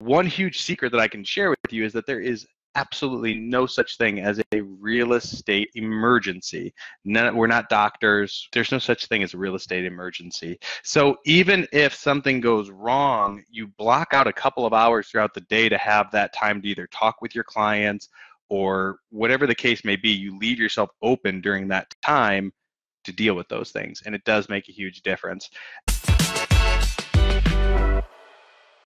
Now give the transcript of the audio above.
one huge secret that I can share with you is that there is absolutely no such thing as a real estate emergency. We're not doctors. There's no such thing as a real estate emergency. So even if something goes wrong, you block out a couple of hours throughout the day to have that time to either talk with your clients or whatever the case may be. You leave yourself open during that time to deal with those things, and it does make a huge difference.